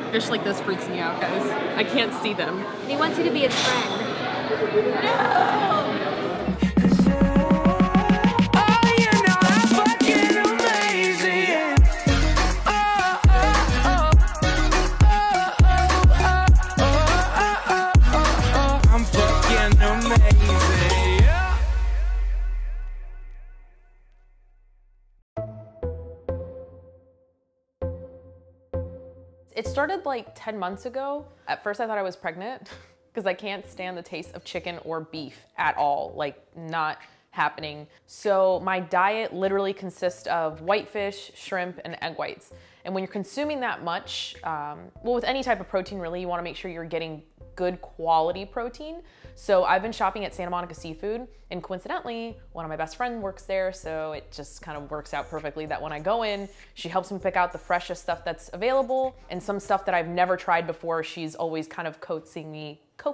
Fish like this freaks me out, guys. I can't see them. He wants you to be his friend. No! It started like 10 months ago. At first I thought I was pregnant because I can't stand the taste of chicken or beef at all, like not happening. So my diet literally consists of whitefish, shrimp, and egg whites. And when you're consuming that much, well, with any type of protein really, you wanna make sure you're getting good quality protein. So I've been shopping at Santa Monica Seafood, and coincidentally, one of my best friends works there, so it just kind of works out perfectly that when I go in, she helps me pick out the freshest stuff that's available, and some stuff that I've never tried before. She's always kind of coaxing.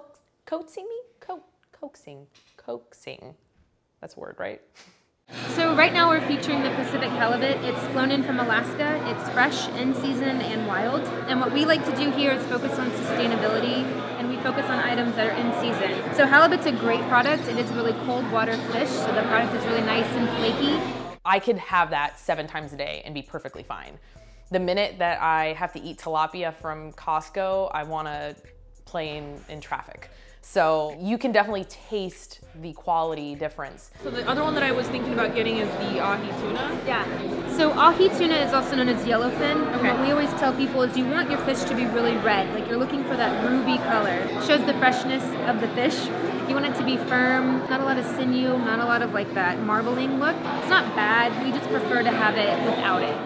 That's a word, right? So right now we're featuring the Pacific halibut. It's flown in from Alaska. It's fresh, in season, and wild. And what we like to do here is focus on sustainability, and we focus on items that are in season. So halibut's a great product. It is really cold water fish, so the product is really nice and flaky. I could have that 7 times a day and be perfectly fine. The minute that I have to eat tilapia from Costco, I want to play in traffic. So you can definitely taste the quality difference. So the other one that I was thinking about getting is the ahi tuna. Yeah. So ahi tuna is also known as yellowfin. Okay. And what we always tell people is you want your fish to be really red, like you're looking for that ruby color. It shows the freshness of the fish. You want it to be firm, not a lot of sinew, not a lot of like that marbling look. It's not bad, we just prefer to have it without it.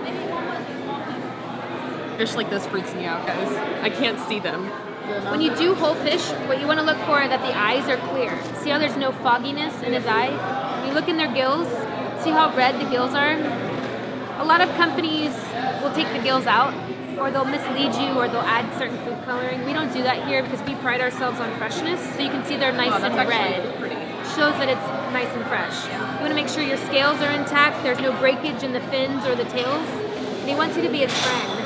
Fish like this freaks me out, guys. I can't see them. When you do whole fish, what you want to look for is that the eyes are clear. See how there's no fogginess in his eye? When you look in their gills, see how red the gills are? A lot of companies will take the gills out, or they'll mislead you, or they'll add certain food coloring. We don't do that here because we pride ourselves on freshness, so you can see they're nice and red. Shows that it's nice and fresh. Yeah. You want to make sure your scales are intact, there's no breakage in the fins or the tails, and he wants you to be his friend.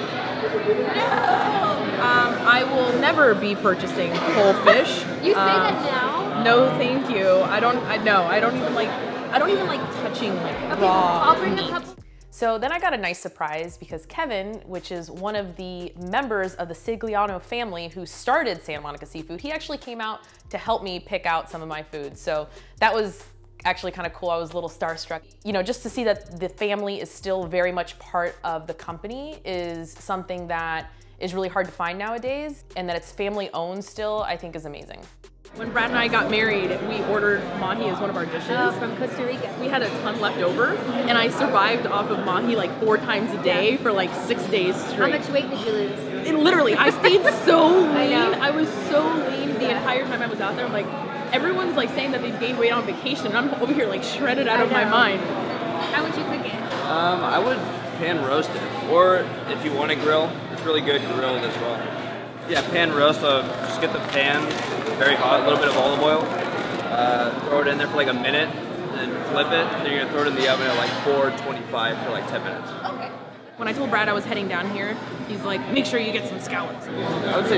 No! I will never be purchasing whole fish. You say that now? No, thank you. I don't even like touching like raw I'll bring meat. a couple. So then I got a nice surprise because Kevin, which is one of the members of the Sigliano family who started Santa Monica Seafood, he actually came out to help me pick out some of my food. So that was actually kind of cool. I was a little starstruck. You know, just to see that the family is still very much part of the company is something that is really hard to find nowadays, and that it's family owned still, I think is amazing. When Brad and I got married, we ordered mahi as one of our dishes. Oh, from Costa Rica. We had a ton left over, and I survived off of mahi like 4 times a day for like 6 days straight. How much weight did you lose? It literally, I stayed so lean. I was so lean the entire time I was out there. I'm like, everyone's like saying that they've gained weight on vacation, and I'm over here like shredded out of my mind. How would you cook it? I would pan roast it, or if you want to grill, it's really good grilled as well. Yeah, pan roast. Just get the pan very hot, a little bit of olive oil, throw it in there for like a minute, and then flip it. And then you're gonna throw it in the oven at like 425 for like 10 minutes. Okay. When I told Brad I was heading down here, he's like, make sure you get some scallops. I would say,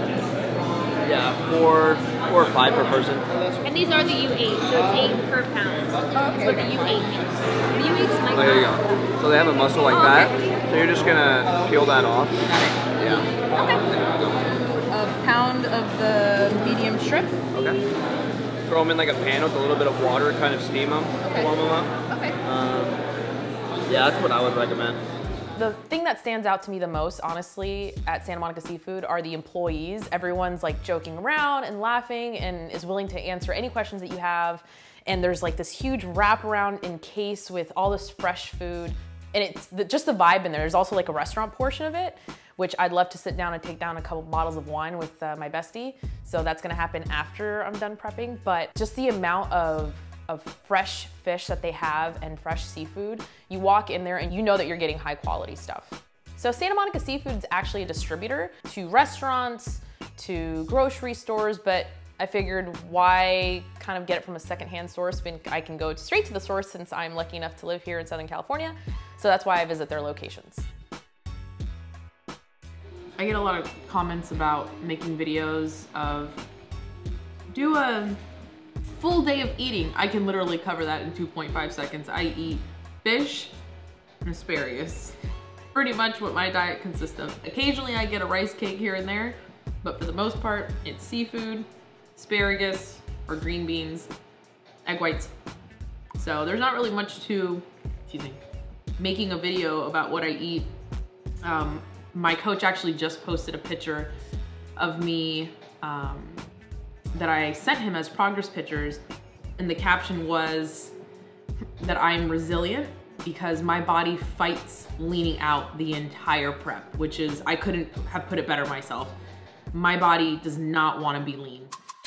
yeah, 4 or 5 per person. And these are the U8, so it's 8 per pound. That's what the U8 means. The U8's like There you go. So they have a muscle like that. So you're just gonna peel that off. Yeah. Okay. A pound of the medium shrimp. Okay. Throw them in like a pan with a little bit of water, kind of steam them, warm them up. Okay. Yeah, that's what I would recommend. The thing that stands out to me the most, honestly, at Santa Monica Seafood are the employees. Everyone's like joking around and laughing and is willing to answer any questions that you have. And there's like this huge wraparound encase with all this fresh food. And it's just the vibe in there. There's also like a restaurant portion of it, which I'd love to sit down and take down a couple bottles of wine with my bestie. So that's gonna happen after I'm done prepping. But just the amount of fresh fish that they have and fresh seafood, you walk in there and you know that you're getting high quality stuff. So Santa Monica Seafood is actually a distributor to restaurants, to grocery stores, but I figured why kind of get it from a secondhand source when I can go straight to the source since I'm lucky enough to live here in Southern California. So that's why I visit their locations. I get a lot of comments about making videos of do a full day of eating. I can literally cover that in 2.5 seconds. I eat fish and asparagus. Pretty much what my diet consists of. Occasionally I get a rice cake here and there, but for the most part, it's seafood, asparagus, or green beans, egg whites. So there's not really much to, making a video about what I eat. My coach actually just posted a picture of me that I sent him as progress pictures, and the caption was that I'm resilient because my body fights leaning out the entire prep, which is, I couldn't have put it better myself. My body does not want to be lean.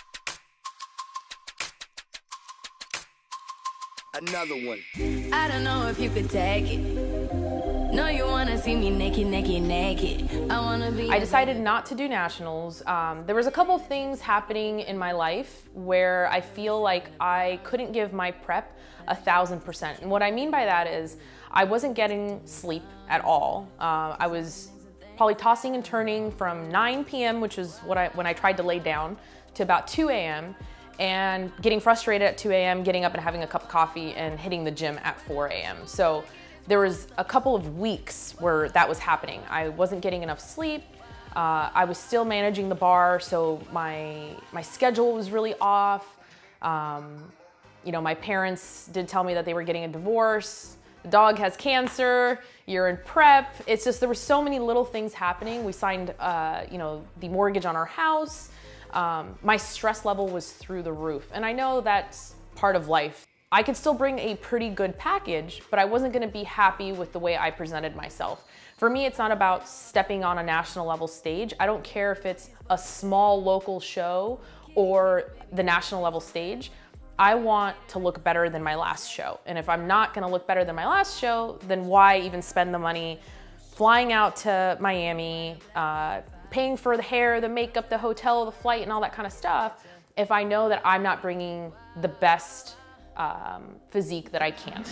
Another one. I don't know if you could take it. No, you wanna see me naked, naked, naked. I decided not to do nationals. There was a couple of things happening in my life where I feel like I couldn't give my prep 1000%. And what I mean by that is I wasn't getting sleep at all. I was probably tossing and turning from 9 p.m., which is when I tried to lay down, to about 2 a.m. and getting frustrated at 2 a.m., getting up and having a cup of coffee and hitting the gym at 4 a.m. So there was a couple of weeks where that was happening. I wasn't getting enough sleep. I was still managing the bar, so my schedule was really off. You know, my parents did tell me that they were getting a divorce. The dog has cancer, you're in prep. It's just, there were so many little things happening. We signed, you know, the mortgage on our house. My stress level was through the roof. And I know that's part of life. I could still bring a pretty good package, but I wasn't gonna be happy with the way I presented myself. For me, it's not about stepping on a national level stage. I don't care if it's a small local show or the national level stage. I want to look better than my last show. And if I'm not gonna look better than my last show, then why even spend the money flying out to Miami, paying for the hair, the makeup, the hotel, the flight, and all that kind of stuff, if I know that I'm not bringing the best physique that I can. I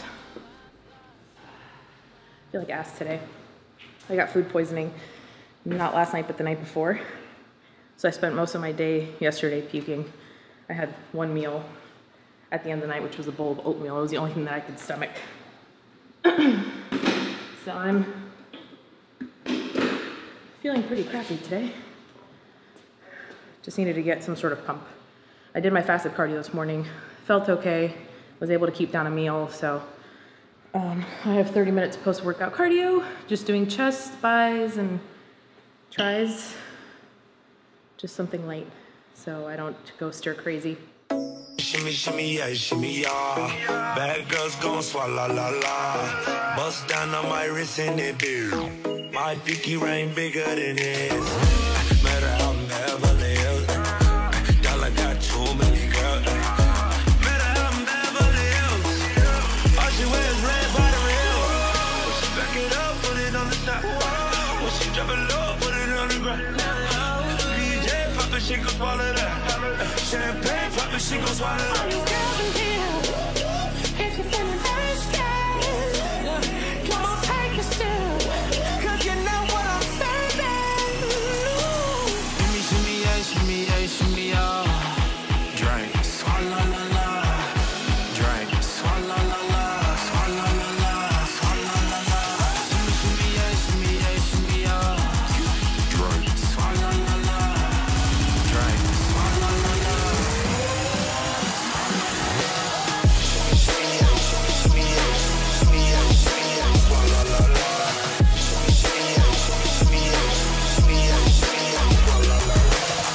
feel like ass today. I got food poisoning, not last night, but the night before. So I spent most of my day yesterday puking. I had one meal at the end of the night, which was a bowl of oatmeal. It was the only thing that I could stomach. So I'm feeling pretty crappy today. Just needed to get some sort of pump. I did my fasted cardio this morning, felt okay, was able to keep down a meal, so I have 30 minutes post-workout cardio, just doing chest, buys, and tries. Just something light, so I don't go stir crazy. Shimmy, shimmy, yeah, shimmy, yeah. Bad girls gon' swallow, la, la. Bust down on my wrist and it do. My pinky ring bigger than this. Matter how never live. Dollar got too many girls. Matter how never live. All she wears red bottom heel. She back it up, put it on the top. When she drop it low, put it on the ground. DJ pop it, she gon' swallow that. Champagne pop it, she gon' swallow that. All you girls in here, if you're feeling thirsty, come on, take a sip. Shimmy, yeah, shimmy, yeah. Drink, swalla la la. Drink, swalla la la. Swalla la la. Swalla la la. Shimmy, yeah, shimmy, yeah. Drink, swalla la la. Drink, swalla la la. Shimmy, yeah, shimmy, yeah, swalla la la. Shimmy, yeah, shimmy, yeah, swalla la la.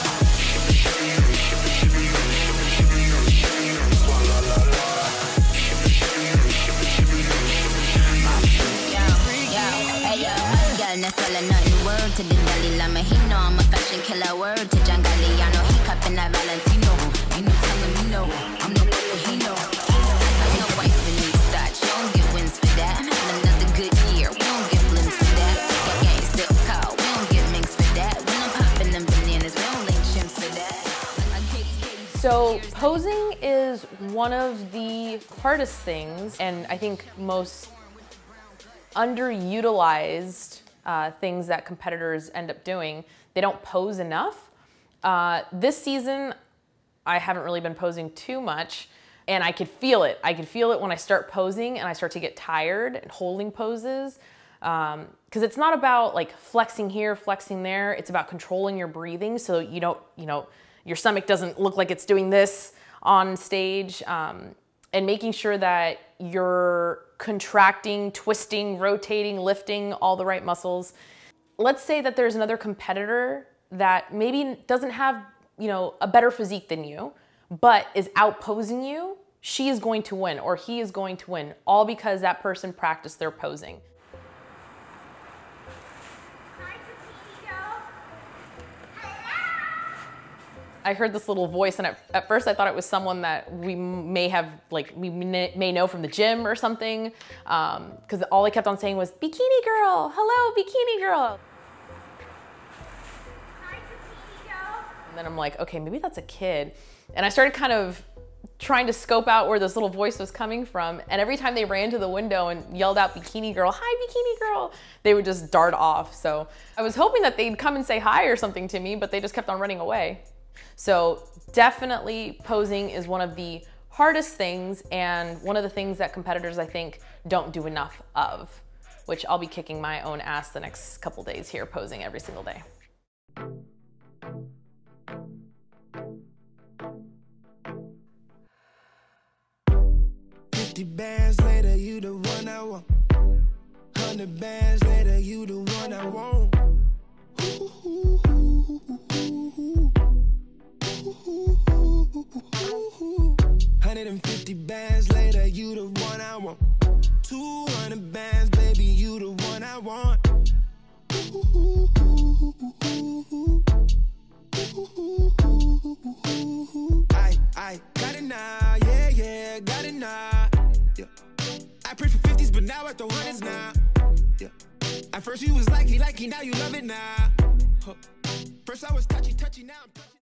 Selling nothing word to the Dalai Lama. He know I'm a fashion killer. Word to John Galliano. He cupping that Valentino. Ain't no telling me no. I'm no one he know. I'm no wife in these thoughts. You don't get wins for that. I'm having another good year. We don't get blimps for that. Your gang still cold. We don't get minks for that. When I'm popping them bananas, we don't link chimps for that. So posing is one of the hardest things, and I think most underutilized things that competitors end up doing. They don't pose enough. This season, I haven't really been posing too much, and I could feel it. I could feel it when I start posing and I start to get tired and holding poses. Because it's not about like flexing here, flexing there. It's about controlling your breathing so you don't, your stomach doesn't look like it's doing this on stage, and making sure that you're contracting, twisting, rotating, lifting all the right muscles. Let's say that there's another competitor that maybe doesn't have, a better physique than you, but is outposing you. She is going to win, or he is going to win, all because that person practiced their posing. I heard this little voice, and at first I thought it was someone that we may have, we may know from the gym or something, because all I kept on saying was, "Bikini girl, hello, bikini girl." Hi, bikini girl. And then I'm like, okay, maybe that's a kid. And I started kind of trying to scope out where this little voice was coming from, and every time they ran to the window and yelled out, "Bikini girl, hi, bikini girl," they would just dart off. So I was hoping that they'd come and say hi or something to me, but they just kept on running away. So definitely posing is one of the hardest things, and one of the things that competitors, I think, don't do enough of, which I'll be kicking my own ass the next couple days here, posing every single day. 50 bands later, you the one I want. 100 bands later, you the one I want. 150 bands later, you the one I want. 200 bands, baby, you the one I want. I got it now, yeah, got it now. Yeah. I prayed for 50s, but now I throw hundreds now. Yeah. At first you was likey, now you love it now. First I was touchy, now I'm touchy.